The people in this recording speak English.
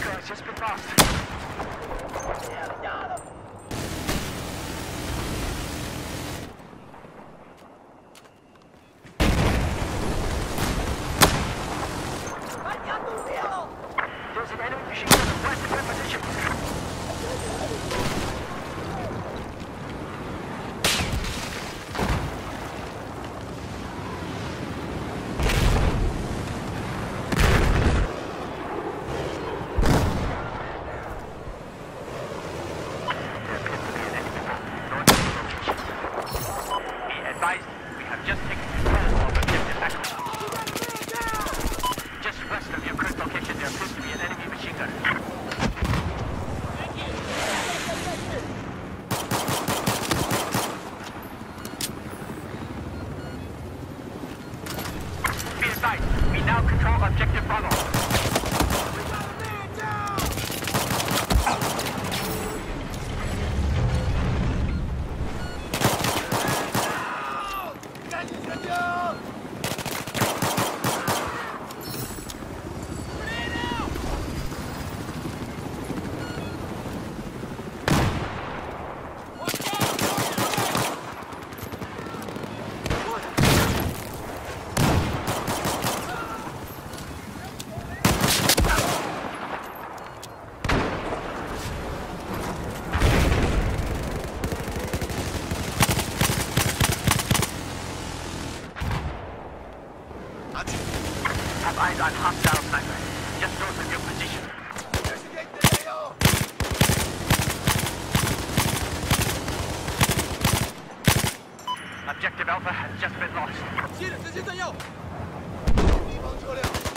Tango has just been lost. There's an enemy machine gun west of your position. We now control objective Bravo. We got a man down! Have eyes on hostile sniper. Just north of your position. Objective Alpha has just been lost. 接着直接弹药。敌方车辆。